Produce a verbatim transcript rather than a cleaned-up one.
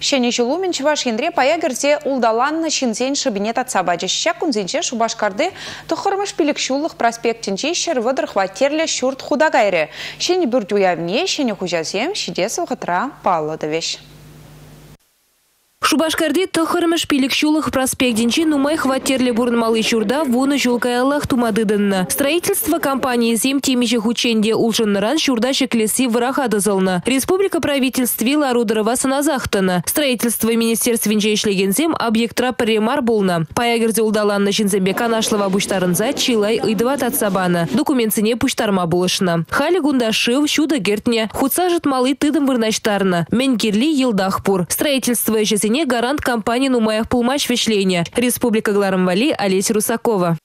Шене жылумен чываш ендре паягерзе улдаланны шинзен шабинет от сабаджи. Ща кунзенче Шубашкарды тухырмыш пиликшулых проспектенче шер выдыр хватерле шурт худагайре. Шене бюрдюявне, шене хужазем, шидесу хатра паллодовеш. Шубашкарды тохырмыш пиликшулых проспектенче нумай хватерле бурнмалы чурда вуны жулкаялах тумадыдынна. Строительство компании зем темиже хученде улшынныран чурда шеклеси вырахадызылна. Республика правительствила рудырова саназахтана. Строительство министерственче ишлегензем объектра паремар булна. Паягерзе улдаланна шинзембе канашлова буштарынза чилай ыдыват атсабана. Документсене пуштарма булышна. Хали гундашив чуда гертне. Хуцажет малы тыдым вырначтарна. Менгерли елдахпур. Строительство ежесене гарант компании нумаях пулмач вешления. Республика Гларамвали, Олеся Русакова.